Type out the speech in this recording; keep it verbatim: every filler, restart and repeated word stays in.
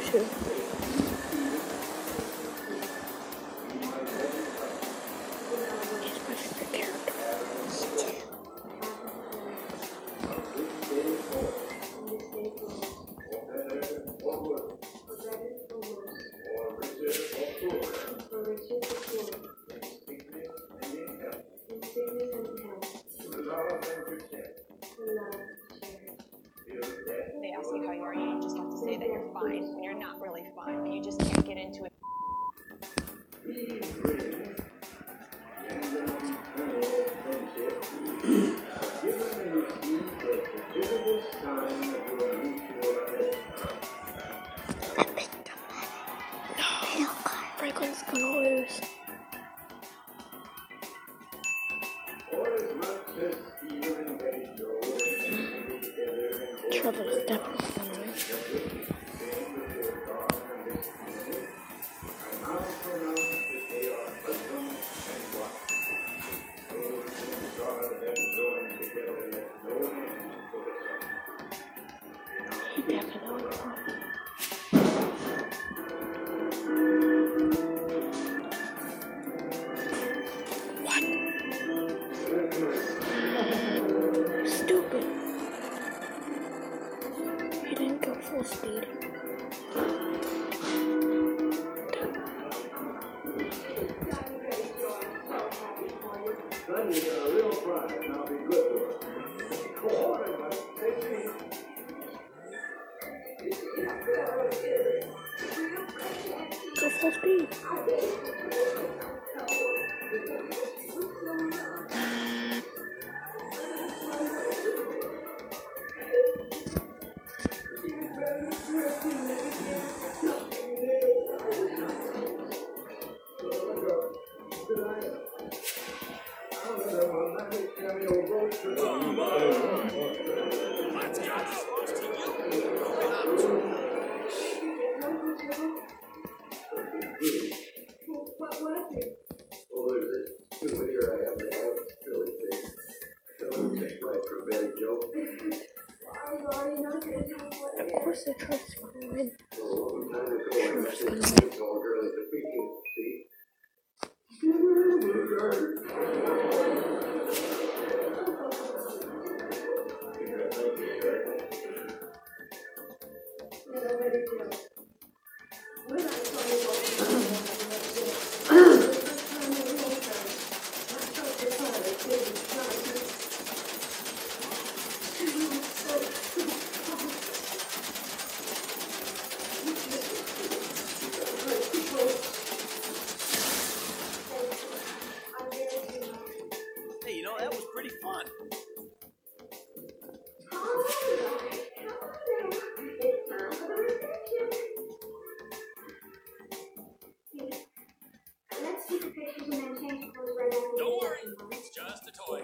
too. He's my favorite character. They ask you how you are, you just have to say that you're fine when you're not really fine, and you just can't get into it. No, Franklin's gonna lose. Trevor's definitely gonna win. He definitely won. What? Stupid. He didn't go full speed. Sonny's a real prize, and I'll be good to her. Go on, everybody. Take me. Go full speed. Of course the truck's gonna win. Truck's gonna win. Hey, you know, that was pretty fun. Don't worry, it's just a toy.